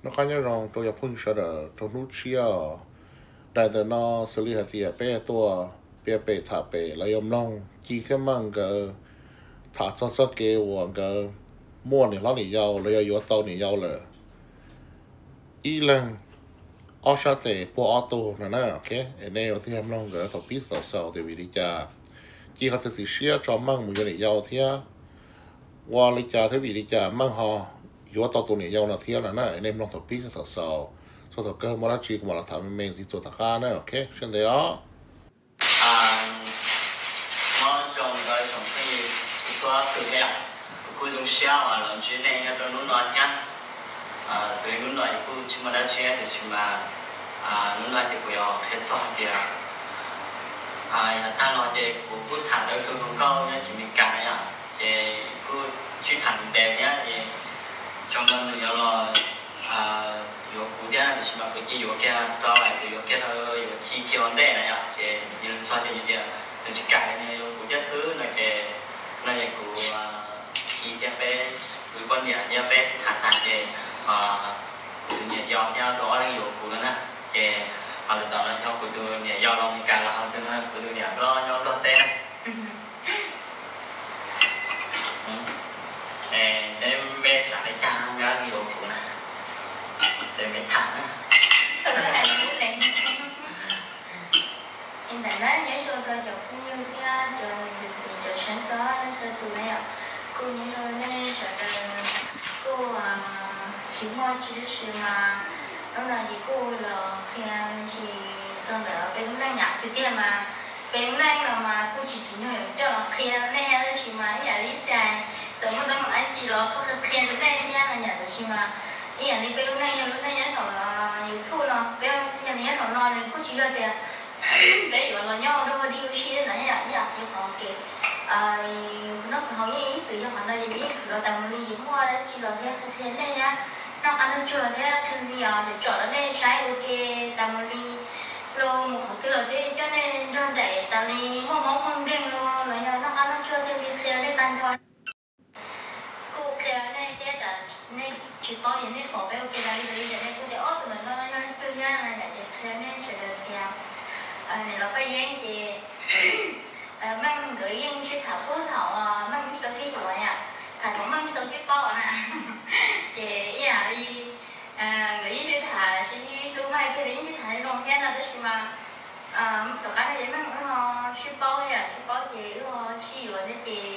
nó có nhớ rằng tôi nhập phun sợ đỡ trong nút chia đại từ nó xử lý hạt tiệt bé tua bé bé thả bé lấy yếm long chỉ cái mang cái thả cho sắc kế hoặc cái mua này nó này giàu lấy yếu tàu này giàu là ý là ở sao thì bộ ô tô này nè ok này ở thì em long cái thằng biết tàu sao thì vì đi cha chỉ có thể sử dụng cho mang một cái này giàu thì qua lý cha thế vì lý cha mang họ yếu tàu tụi này giàu là thì là nè em long thằng biết tàu sao cho thằng cơ mà nó chỉ mà là thằng mình thì cho thằng khác nè ok xin đấy đó nó trồng cái trồng cái gì xóa từ cái cô dùng xe mà làm chuyện này cho nó nói nhá rồi nó nói cô chỉ mà đã chơi thì chỉ mà nó nói thì cô học hết xong thì ta nói thì cô thằng đó cô không câu nhá chỉ mình cái à thì cô chỉ thằng đẹp nhá thì trong năm nữa là有古典的是嘛，估计有给招来的，有给他有几几万代那样，给有创建一点，就是改的有古典书那个古几点呗，古观点点呗是谈谈的เนี่ยยอมรออะไรอยู่กูแล้วนะแกอะไรตอนนั้นยอมกูดูเนี่ยยอมลองมีการละครับนะกูดูเนี่ยรอยอมรอเต้นะแต่แม่สายจ้างงานอยู่กูนะแต่ไม่ทันนะ hiện tại đó nhớ rồi cơ chụp cũng như cái chờ mình chờ sáng sớm lên sơ từ này ạ cô nhớ rồi nên sợ cô chỉ mua chỉ là mà đó là gì cô là khi chỉ trong cái bên này nhạc thì tiền mà bên này là mà cô chỉ nhớ cho là khi này là chỉ mà nhà đi xài giống như đó anh chỉ là số khi này thì là nhà là chỉ mà ý là đi bên này nhớ là nhiều thu nó bên nhà nhớ là nó nên cô chỉ là tiền để gọi là nhau đâu đi xe này à như họ kì nó hầu như ý sự cho họ là gì rồi tầm đi mua đó chỉ là thế này nhá nó ăn nó chưa thế chân đi sẽ chọn nó đây sai ok tầm đi lo một hộp là thế cho nên cho để tầm đi mua món măng đen lo là nó ăn nó chưa thế đi xe đây tan thôi cô kia này thế là này chỉ bao nhiêu này bỏ bé ok là đi đây cô thì ớt tụi mình nó tư gia là vậy thế nên sẽ được tiền này là cái dáng gì mang gửi dân sẽ thảo phú thọ mang cho phía rồi à thành cũng mang cho phía bao nè chị nhà đi gửi sẽ thả sẽ lưu mai cái đấy sẽ thả luôn thế nào đó mà tất cả là vậy mang ship bao à ship bao thì chỉ rồi đấy thì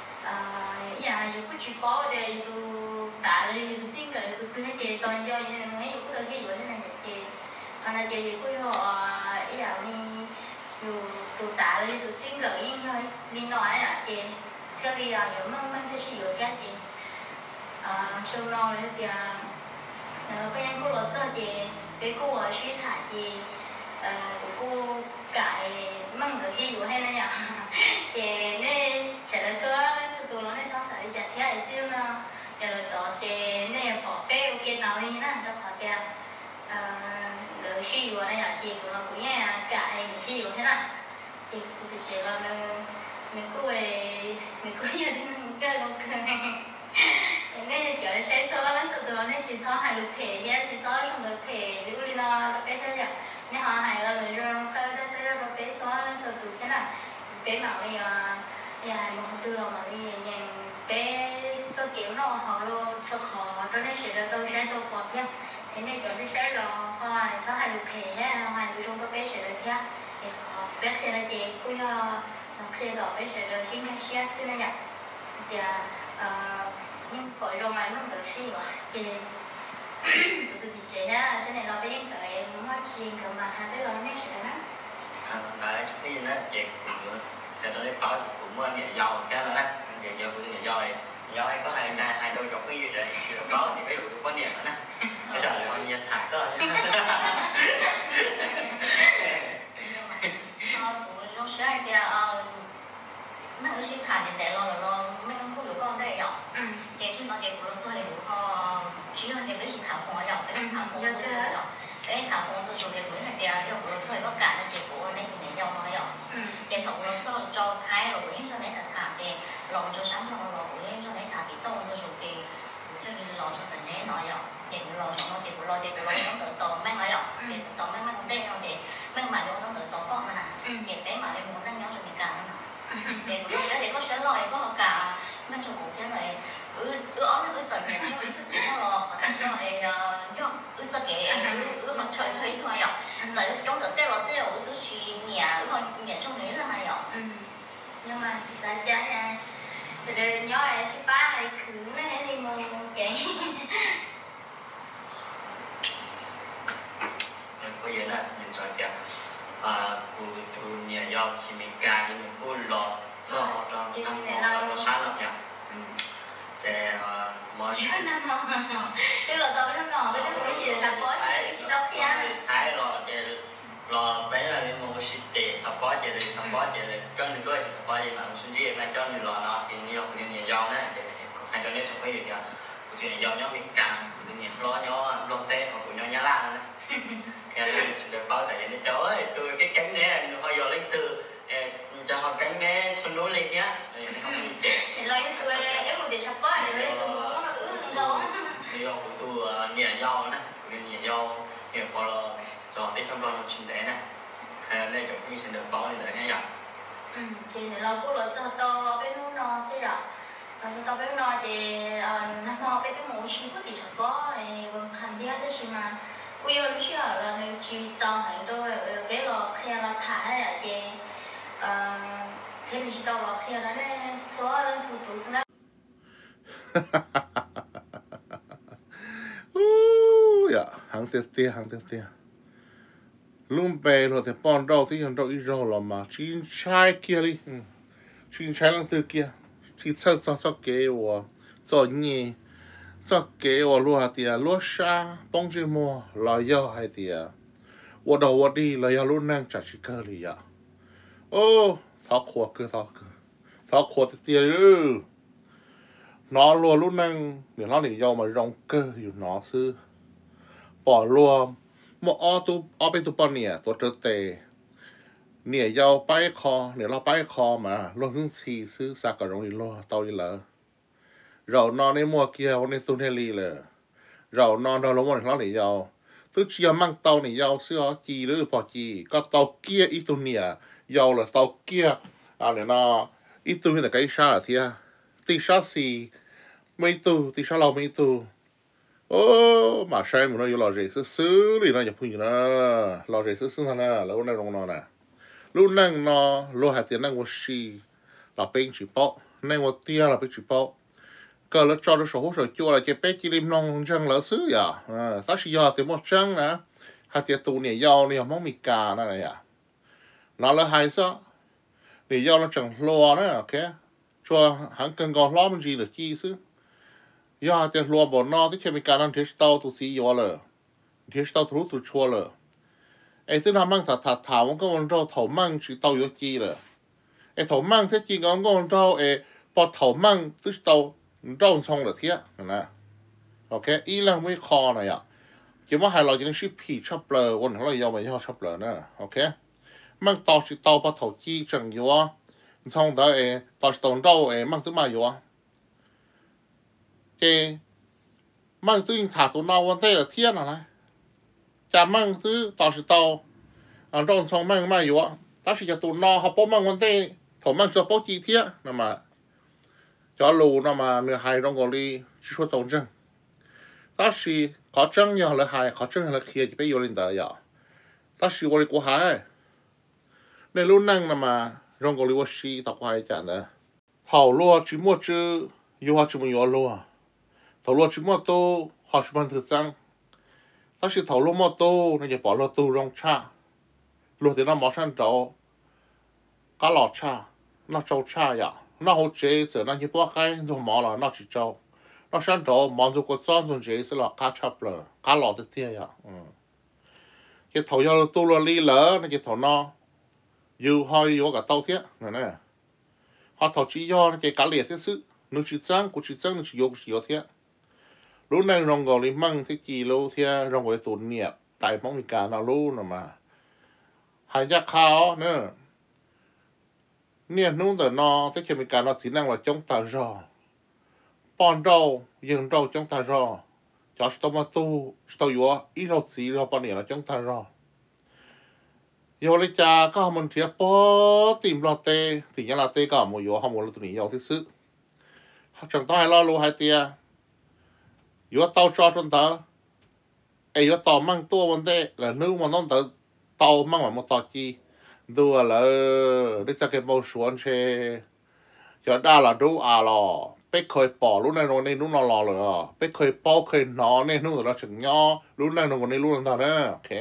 nhà dù có ship bao thì dù đã là dù tin cái dù tin thì toàn do những người dù có cái gì vậy này thì còn là chị có ý là đi dù tụ tạ lên tụ chính gửi thôi liên nói là chị theo đi dù mang theo sử dụng cái chị sau đó là chị bây giờ cô nói cho chị cái cô ở suy thả chị của cô cải mang gửi cái dù hay này nhỉ chị nên sẽ là số lên tụ nó nên sao sẽ chặt theo chứ nó giờ là tổ chị nên bỏ bé ok nào đi nè cho khỏi tiền cái suy yếu này là chị cũng nghe cả em suy yếu thế nào thì chỉ là mình cứ về mình cứ như thế mình chơi luôn nên chơi sẽ số lắm sốตัวnên chỉ số hai lục phê nhé chỉ số trong lục phê ví dụ như nó bé thế nào nên họ hai là lựa chọn sơ đó sẽ là bé số lắm số từ thế nào bé mà đi dài một tư là mà đi nhàng bé số kiểu nó họ luôn số khó cho nên sẽ là tôi sẽ tôi bỏ thêm thế nên cho nên sẽ là hai số hai lục phê ha hai lục trong bé sẽ là theo thì họ bé sẽ là chị cũng khi đó bé sẽ là khiến cái xe xin này thì nhưng bởi rồi mà mình được suy nghĩ chị tụi chị ha sẽ này là cái những cái mất chuyện của mà hai cái loại này sẽ lắm đấy cái gì đó chị thì nó lấy bảo cũng nghề giàu cái là nghề giàu của nghề giàu này giàu hay có hai đôi chọc cái gì đấy có thì ví dụ có niệm nữa cái giờ là con nhiệt thải đó nó sẽ thì mấy người sinh thải thì để lo mấy con không được con đây nhở thì chúng nó để của nó rồi họ chỉ là để mấy sinh thải của nhở mấy thải của nó nhở mấy thải của nó rồi để của này thì yêu của nó rồi có cả là để của này thì để nhau nó nhở để thải của nó rồi cho thái rồi cho nên là thải thì lòng cho sáng cho nó rồi cho nên thải thì tông cho rồi thì theo như lòng cho tận đấy nó nhở để lò xong nó thì của lò nó tự tò mang lại rồi thì tò mang mang tên rồi thì mang mà nó tự tò có mà nè thì bé mà lên muốn đang nhớ rồi mình cả nó thì có sẽ lòi có cả mang cho cổ thế này ớn giỏi nhẹ cho cái gì nó lò rồi do cho cái mà chơi thôi ạ rồi trong cái teo tôi chỉ nhẹ rồi nhẹ trong đấy là hay ạ nhưng mà sao cha nha rồi nhớ là số ba này cứ nó hay đi mua chạy có gì nè mình nói kìa cụ tu nhà do khi mình cài thì mình cụ lọt cho trong năm nó sáng lắm nhỉ để mọi chứ năm nào tức là tôi năm nào với tôi cũng chỉ là sắp có chỉ tao khi thái rồi để lò bé là những món xịt để support để cho những cái support gì mà mình suy mà cho những lò nó thì nhiều cái nhà do này để thành cho nên support gì cả cái nhà do nhóm mình càng những lo nhỏ lo tê hoặc của nhau nhá la này em được báo tại vì trời ơi tôi cái cánh né nó hơi giờ lấy từ cho họ cánh né xuống núi lên nhá thì lấy tôi em một để support thì lấy tôi một cũng là đâu đi vào của tôi nhà do này nhà do nhà có là cho cái trong đoàn trình đấy này đây cũng như sẽ được báo lên đấy nhá thìเราก็เราจะต่อไปนู่นนอนที่อ่ะเราจะต่อไปนู่นนอนที่น้ำมันไปที่หมูชิ้นก็ติดเฉพาะบางคันที่จะชิมมากูยังรู้เชื่อเราในชีวิตจำให้ด้วยเวลาเคลียร์เราถ่ายอ่ะที่เทนนิสเราเคลียร์แล้วเนี่ยชัวร์เรื่องสุดตัวสุดนะ呀，行些luôn bè rồi thì bọn đâu thì bọn đâu ít rồi là mà chín trái kia đi chín trái lăng từ kia thì sao kế và cho nhẹ sao kế và lúa hạt tiền lúa sa bông chim mua là yêu hay tiền và đầu và đi là yêu luôn năng chả chỉ cơ li à ô tháo khóa thì tiền ư nó luôn năng để nó để yêu mà rong cơ thì nó sư bỏ luôn một ô bên tụ bọn nè tổ chức tệ nè yêu bay kho nè lo bay kho mà luôn hứng xì xứ xa cả rồi lo tao đi lỡ rồi nó nên mua kia nó nên tuân theo lý lỡ rồi nó đâu lúc mà nó để yêu tôi chỉ mang tàu này yêu xưa chỉ được bỏ chỉ có tàu kia ít tuần nè yêu là tàu kia để nó ít tuần là cái sao thì tí sao xì mấy tu tí sao lâu mấy tu ô mà sai một nó yêu lò rể xứ thì nó nhập hình nó lò rể xứ thằng nó lâu nay rong nó nè lúc năng nó lô hạt tiền năng của xì là bên chỉ bao năng của tia là bên chỉ bao cái là cho nó số số chua là cái bé chỉ lim nong trăng lỡ xứ à ta chỉ giờ thì một trăng nè hạt tiền tụ này giàu này mong mì cà này à nó là hay sao này giàu nó chẳng lo nữa ok cho hắn cần còn lo mình gì được chi xứ giờ tiền lo bỏ nó thì mì cà nó thế tao tụ xí giàu rồi thế tao tụ tụ chua rồiไอ้ซึ่งทำมั่งถามว่าก็วันเจ้าถมั่งชีเตาอยู่จีเลยไอ้ถมั่งเสียจริงก็วันเจ้าพอถมั่งตึ้งเตาเจ้าช่องเหลือเทียนะโอเคอีหลังไม่คอหน่อยอ่ะคิดว่าให้เราจะได้ชื่อผีชอบเปลือวันของเรา要ไม่要ชอบเปลือนะโอเคมั่งเตาชีเตาพอถจีจังอยู่อ่ะช่องเตาเตาชีเตาเจ้ามั่งตึ้งมาอยู่อ่ะมั่งตึ้งถาตัวนอวันเต้เหลือเทียนะจะมั่งซื้อต่อสิต่อรองทรงมั่งไม่อยู่อ่ะถ้าสิจะตัวนอเขาป้อมั่งวันเต้ถมมั่งจะป้อจีเทียนั่นมาจอรูนั่นมาเนื้อหายรองกอลีช่วยตรงจังถ้าสิขอจังอย่างละหายขอจังอย่างละเคลียร์จะไปอยู่ลินเดียวถ้าสิวันกูหายในรุ่นนั่งนั่นมารองกอลีว่าสิตอกไว้จังนะเผาลัวจิมัวจื้ออยู่หาจิมัวยัวลัวเผาลัวจิมัวโตหาจิมันถือจังถ้าสิถอดลมมอโต้นี่จะบอกเราตู้รองชาลูกที่น้ำหมอชันเจ้าก็หลอดชาน่าเจ้าชาอย่าน่าหัวเจ๊เสือนั่นที่พวกใครตัวหมอละน่าจิเจ้าน่าชันเจ้าหมอจุกจ้อนจนเจ๊สิละข้าชับเลยข้าหลอดเตี้ยอย่าจะถอดยาตู้เราลีเหรอนี่จะถอดนออยู่หอยอยู่กับเต้าเทียนั่นแหละเขาถอดจียอนี่จะกะเหลี่ยซื้อนึกจีจังกูจีจังนึกจีโยกูจีโยเทียรู้ในรองกอลิมั่งที่จีรู้เทียรองกอลิตุนเนี่ยไต่ป้องมีการเอารู้นะมาหายจากเขาเนี่ยนู้นแต่นอที่จะมีการเอาสีนั่งเราจ้องตาจอปอนเรายังเราจ้องตาจอ cho tao mà tu tao yếu ít đâu gì đâu bao nhiêu là chúng ta rồi yếu lấy cha có mình thiệt bó tìm lo tê thì nhớ là tê có một yếu không một tụi này yếu thứ sự chẳng tao hay lo lu hai tia yếu tao cho chúng ta ấy yếu tao mang tua vấn đề là nếu mà nó tao tao mang mà một tao chi đua là để cho cái bao xuống xe cho đa là đủ à lò bé khơi bỏ lúc này nó nên lúc nó lò rồi bé khơi bỏ khơi nó nên lúc nó chừng nhỏ lúc này nó còn nên lúc nào đó ok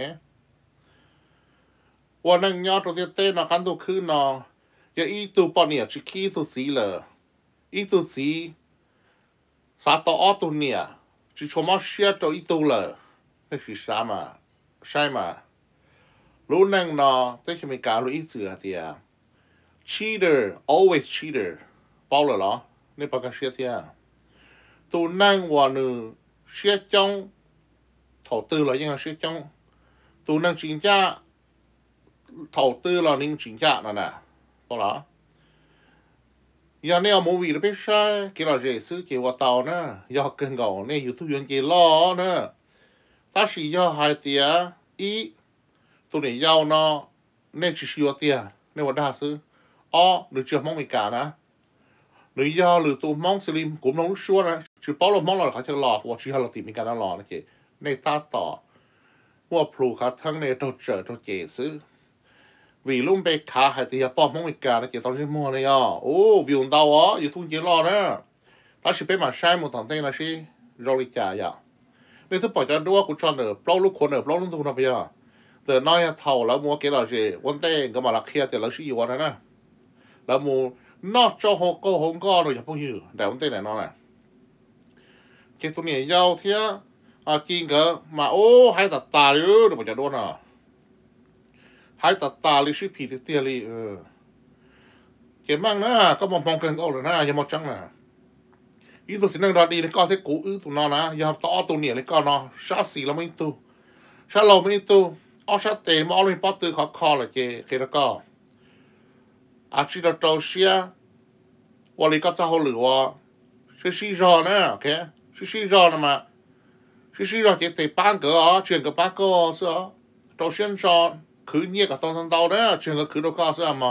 วันนั้นยอดตัวเต้นนะกันตัวขึ้นนะอย่าอีตัวปอนเนี่ยจะขี้ตัวสีเลยอีตัวสีสาตัวออตัวเนี่ยจะชมว่าเชียตัวอีตัวเลยนี่คือ啥嘛ใช่嘛รู้นั่งนะแต่จะไม่กล้ารู้อีเสือเดีย cheater always cheater 包了咯นี่ปากกาเชียเดียตัวนั่งวันนึงเชียจง投资了ยังเชียจงตัวนั่งจริงจ้า投资了您请假了呢，好了。要那冇为了别晒，给了这次给我到呢，要更高呢，有图员给老呢，但是要还点一，ตัวนี้ยาวเนาะเนี่ย只需要点，เนี่ยว่าได้ซื้ออ๋อหรือจะมองไม่กานะหรือยาวหรือตัวมองสลิมกูมองรู้ชัวนะจะป้อเรามองเราเขาจะหลอกว่าชีเราตีมีการหลอกนะเจ๊ในตาต่อว่าพลูเขาทั้งในตัวเจอตัวเจซื้อvì lúc bé khá hay thì bỏ mong mình cả nó chỉ tao chỉ mua này à ô vì ông tao á yêu thun chỉ lo đó ta chỉ bé mà sai một thằng tên là gì rồi đi trả ya nên thứ bỏ cho đua cũng cho nữa bao lúcคนnữa bao lúc tu nó bây giờ từ nói thầu là mua cái là gì vấn đề cái mà là kia thì là gì vậy nè là mua nó cho họ có không có rồi không hiểu để vấn đề này nó này cái tụi này giao thế à chính cái mà ô hay là tà nữa được bỏ cho đua nè hai tà lịch sử phỉ thì li cái mang na có mongกันก็เลยนะอย่ามาจังนะอีตัวสิ่งนั้นเราดีเลยก็ที่กูตัวนั้นนะอย่าต่อตัวเนี่ยเลยก็เนาะชาสีเราไม่ตัวชาเราไม่ตัวเอาชาเตะมาเอาเลยปัดตัวเขาคอเลยเจ๊แค่นั้นก็อาชีพเราเจ้าเสียวันนี้ก็จะเขาหรือว่า是รอนะโอเค是รอนะมา是รอเจ๊เตะปั้นก็อ๋อเชื่อกับปั้นก็是อ๋อเจ้าเสียนรอคือเนี่ยก็ต้อง到的全个คือเราก็是嘛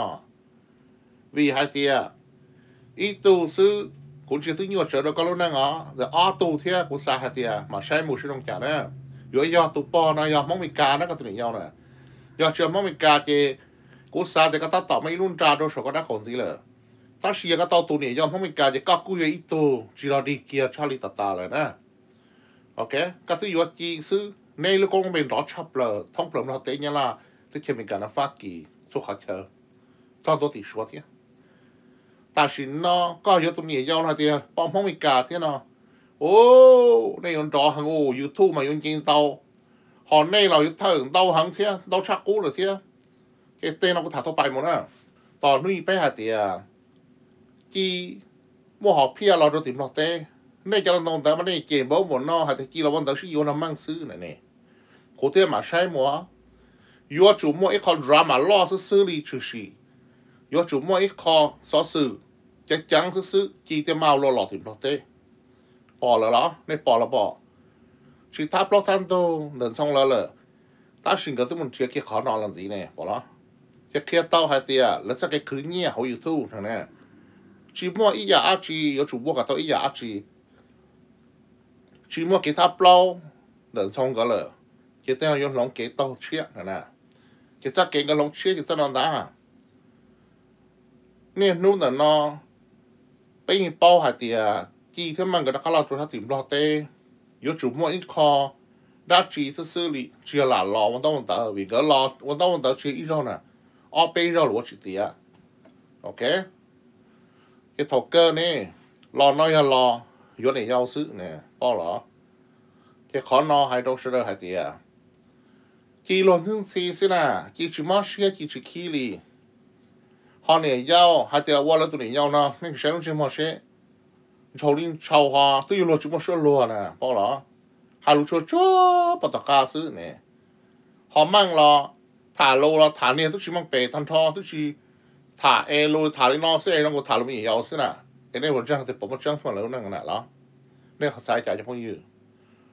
vì hai tia ít tu sư cũng chỉ thứ nhiều chờ được có lúc năng ó rồi ó tu thế cũng xa hai tia mà sai một sự đồng trả đó rồi do tu po nó do mong mình cá nó có tụi nhau nè do chờ mong mình cá thì cũng xa thì cái ta tỏ mấy luôn trả đâu số có đã còn gì nữa ta chỉ cái tao tu này do mong mình cá thì các cú ít tu chỉ là đi kia cho đi tata rồi nè ok cái thứ yếu chi sư nay lúc con mình đó chấp là thông thường nó tế nhau là这前面讲的发给做好车，照多底说的。但是呢，搞有东西要那的，帮忙没干的呢。哦，那用找行哦，YouTube 嘛用见到，好那老有头到行的，到拆锅了的，cái tên nó có thả thô bài một nè. Tỏ nuôi bé hạt thì chi mua họ pia lo rồi tìm nó tê. Nên cho nó tới mà này chém bố một nó hạt thì chi là bọn tớ sử dụng nó mang xứ này nè. Có thể mà sai mua有主摸一靠 drama 老是xử理出去，有主摸一靠说是จะ讲是几点毛老tìm nó tê，bỏ了啦，你bỏ了bỏ，其他不摊都能冲了了，但是个这么直接考哪样子呢？bỏ了，จะเคลียร์到还是啊，แล้วจะcáiคืนเนี่ย好有图ทางนั้น只摸一下子有主摸个到一下子，只摸其他不能冲个了，就这样用龙给到切ทางนั้นจะจะเก่งกับลงเชี่ยจะจะนอนได้เนี่ยนู่นแต่นอไปยิงเป้าหาเตียจีที่มันก็ได้ข้าเราตัวถ้าถิ่มรอเต้ยจุ่มว่าอีคอได้จีซื่อๆลิเชียหลานรอวันต้องวันต่อวิ่งก็รอวันต้องวันต่อเชียอีรอน่ะอ้อไปรอหรือว่าจีเตียโอเคcái thầu cơ nè lo nói là lo vô này giao sự nè bao lỏ cái khó no hay đâu sẽ được hay tiệt chỉ luôn thứ gì xí nè chỉ mất xe chỉ khí li họ này giao hay tiệt qua là tụi này giao nó nên sẽ không chỉ mất xe châu linh châu hoa tôi luôn chỉ mất xe luôn nè bao lỏ hai lúc cho bắt đầu cá sự nè họ mang lo thả lô lo thả nè tôi chỉ mang bể thằng thọ tôi chỉ thả e lôi thả lên nó sẽ nó có thả lên mình yếu xí nè cái này một trang thì bỏ một trang mà lớn năng nè đó nên họ sai trả cho phong như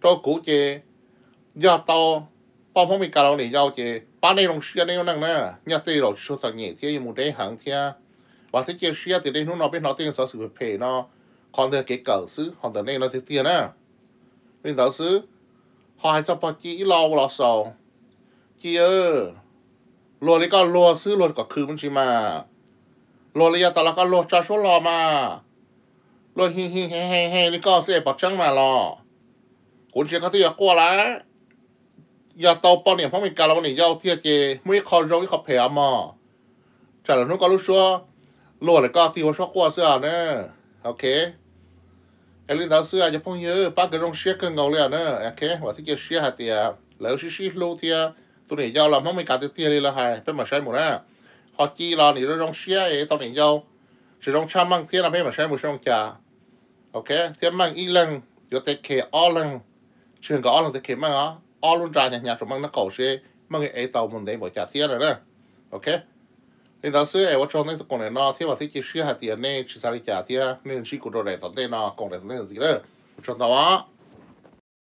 cho cũ chế giờ tao bao phong bị cả lòng này giao chế ba này lòng xia này năng nè nhà tây lòng số thằng nhẹ thì một đấy hàng thì và thế chế xia thì đây nó bên nó tiền sáu sự phê nó còn theo cái cỡ xứ còn từ này nó thì tiền nè nên giáo sư họ hay cho bao chỉ lo sầu chỉ lúa này có lúa xứ lúa có khứมันใช่ไหมlúa nàyตลาดก็ลúวจะsốลอมาลúว嘿นี่ก็เสียปัจจังมาลอคนเชียเขาที่อยากกลัวแล้วอย่าโตปนเนี่ยเพราะมีการเราเนี่ยยาวเทียเจไม่เขาโรยเขาแผ่มาแต่เราต้องก็รู้ชัวลวเลยก็ที่ว่าชอบกลัวเสื้อเนี่ยโอเคไอ้ลินดาวเสื้อจะพงเยอะป้าก็ต้องเชียร์กันเงาเลยนะโอเคว่าที่จะเชียร์หาเตียแล้วชี้รู้เทียตัวเนี่ยยาวเราไม่มีการเตียเลยละให้เป็นมาใช้หมดนะเขาจีเราเนี่ยเราต้องเชียร์ตัวเนี่ยยาวจะต้องช้ำมั่งเทียเราไม่มาใช้หมดช่องจ่าโอเคเทียมั่งอีหลังอยู่แต่เคอ้อหลังเชื่อก็อ้อหลังแต่เคมั่งอ๋ออ้อลุ่นจ่าเนี่ยสมมั่งนักเก่าเช่มั่งไอ้เต่ามันได้หมดจ่าเทียเลยนะโอเคนี่ตอนซื้อไอ้ว่าช่วงนี้ตะกอนเนี่ยเนาะที่ว่าที่จะเชื่อหาเตียเนี่ยชิสาริจ่าเทียเนี่ยชี้กูโดนอะไรตอนเต้นเนาะกองอะไรตอนเต้นสิเลยช่วงต่อวะ